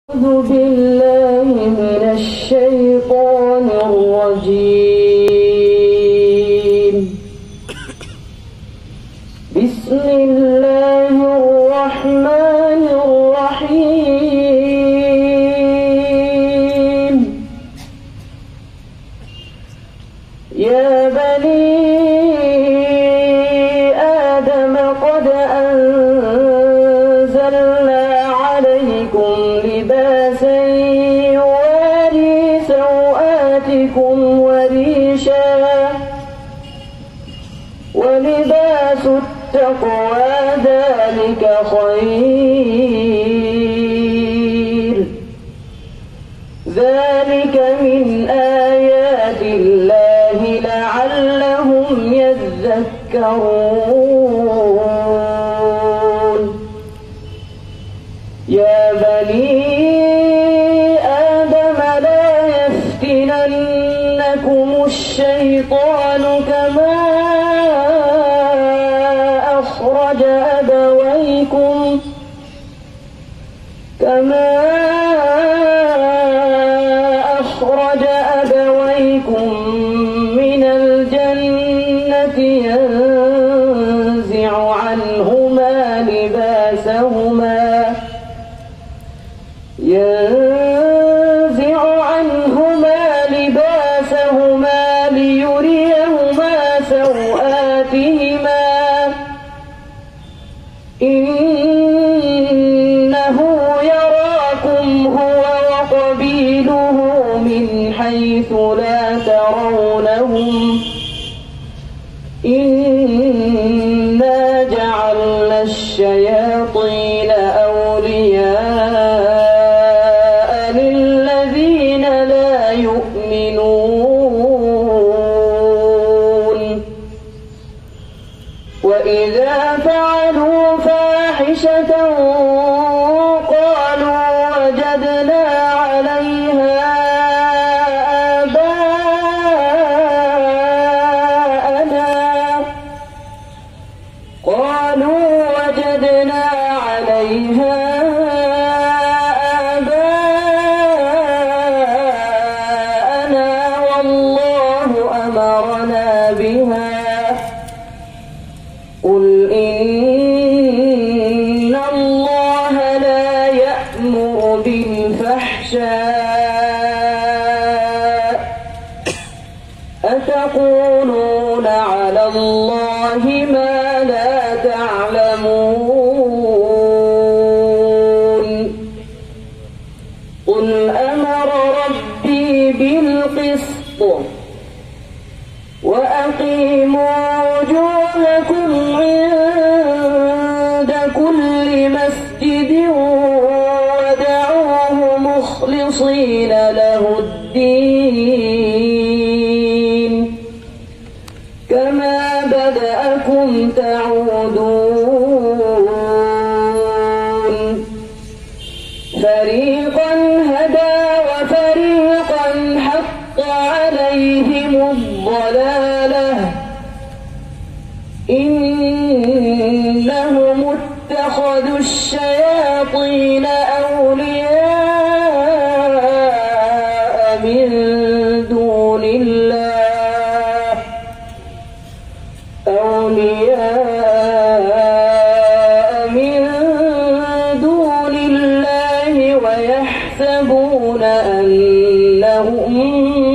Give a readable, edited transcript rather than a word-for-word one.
أعوذ بالله من الشيطان الرجيم. بسم الله الرحمن الرحيم. يا بني آدم قد أنزلنا عليكم لباسا يواري سوآتكم وريشا ولباس التقوى ذلك خير. ذلك من آيات الله لعلهم يذكرون. يا بني آدم لا يفتننكم الشيطان كما أخرج أبويكم من الجنة ينزع عنهما لباسهما ليريهما سوآتهما إنه يراكم هو وقبيله من حيث لا ترونهم إنا جعلنا الشياطين أولياء للذين لا يؤمنون. وإذا فعلوا فاحشة قالوا وجدنا عليها آباءنا والله أمرنا بها. قل إن الله لا يأمر بالفحشاء أتقولون على الله ما لا تعلمون. قل أمر ربي بالقسط وأقيموا وجوهكم عند كل مسجد ودعوه مخلصين له الدين كما بدأكم تعودون. فريقا هدى وفريقا حق عليهم الضلالة إنهم اتخذوا الشياطين أولياء من دون الله ويحسبون أنهم